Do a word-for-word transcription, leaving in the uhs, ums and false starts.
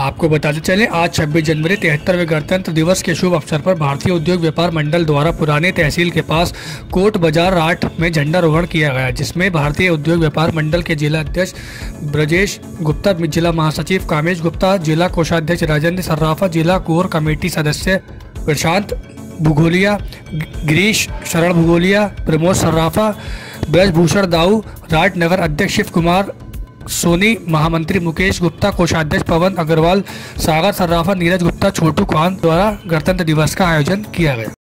आपको बताते चले, आज छब्बीस जनवरी तिहत्तरवें गणतंत्र दिवस के शुभ अवसर पर भारतीय उद्योग व्यापार मंडल द्वारा पुराने तहसील के पास कोट बाजार राठ में झंडारोहण किया गया, जिसमें भारतीय उद्योग व्यापार मंडल के जिला अध्यक्ष ब्रजेश गुप्ता, जिला महासचिव कामेश गुप्ता, जिला कोषाध्यक्ष राजेंद्र सर्राफा, जिला कोर कमेटी सदस्य प्रशांत भुगोलिया, गिरीश शरण भुगोलिया, प्रमोद सर्राफा, ब्रजभूषण दाऊ, राठ नगर अध्यक्ष शिव कुमार सोनी, महामंत्री मुकेश गुप्ता, कोषाध्यक्ष पवन अग्रवाल, सागर सर्राफा, नीरज गुप्ता, छोटू खान द्वारा गणतंत्र दिवस का आयोजन किया गया।